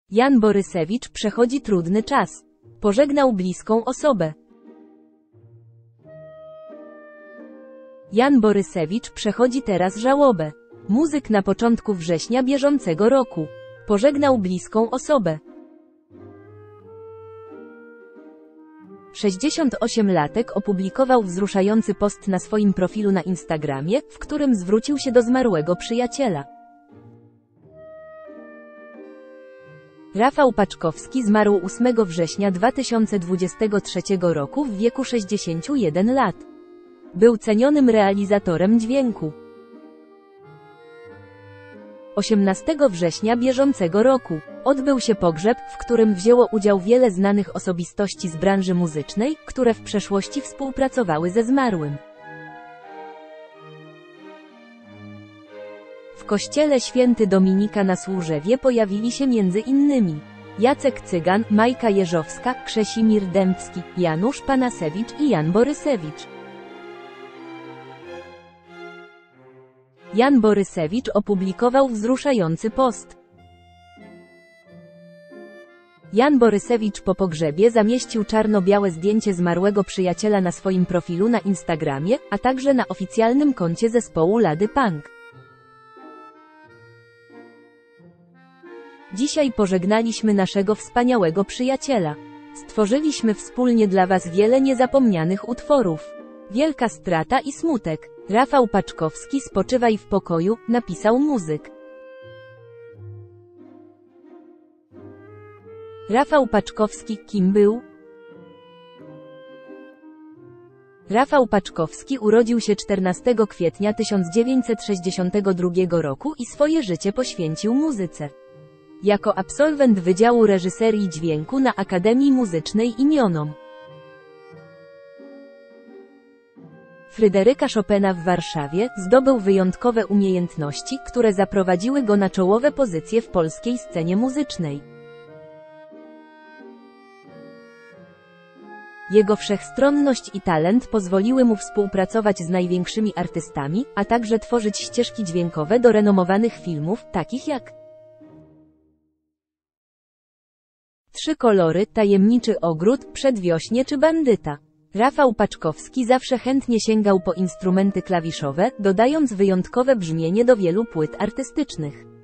Jan Borysewicz przechodzi trudny czas. Pożegnał bliską osobę. Jan Borysewicz przechodzi teraz żałobę. Muzyk na początku września bieżącego roku pożegnał bliską osobę. 68-latek opublikował wzruszający post na swoim profilu na Instagramie, w którym zwrócił się do zmarłego przyjaciela. Rafał Paczkowski zmarł 8 września 2023 roku w wieku 61 lat. Był cenionym realizatorem dźwięku. 18 września bieżącego roku odbył się pogrzeb, w którym wzięło udział wiele znanych osobistości z branży muzycznej, które w przeszłości współpracowały ze zmarłym. W kościele Święty Dominika na Służewie pojawili się m.in. Jacek Cygan, Majka Jeżowska, Krzesimir Dębski, Janusz Panasewicz i Jan Borysewicz. Jan Borysewicz opublikował wzruszający post. Jan Borysewicz po pogrzebie zamieścił czarno-białe zdjęcie zmarłego przyjaciela na swoim profilu na Instagramie, a także na oficjalnym koncie zespołu Lady Punk. Dzisiaj pożegnaliśmy naszego wspaniałego przyjaciela. Stworzyliśmy wspólnie dla Was wiele niezapomnianych utworów. Wielka strata i smutek. Rafał Paczkowski, spoczywaj w pokoju, napisał muzyk. Rafał Paczkowski kim był? Rafał Paczkowski urodził się 14 kwietnia 1962 roku i swoje życie poświęcił muzyce. Jako absolwent Wydziału Reżyserii Dźwięku na Akademii Muzycznej im. Fryderyka Chopina w Warszawie zdobył wyjątkowe umiejętności, które zaprowadziły go na czołowe pozycje w polskiej scenie muzycznej. Jego wszechstronność i talent pozwoliły mu współpracować z największymi artystami, a także tworzyć ścieżki dźwiękowe do renomowanych filmów, takich jak Trzy kolory, Tajemniczy ogród, Przedwiośnie czy Bandyta. Rafał Paczkowski zawsze chętnie sięgał po instrumenty klawiszowe, dodając wyjątkowe brzmienie do wielu płyt artystycznych.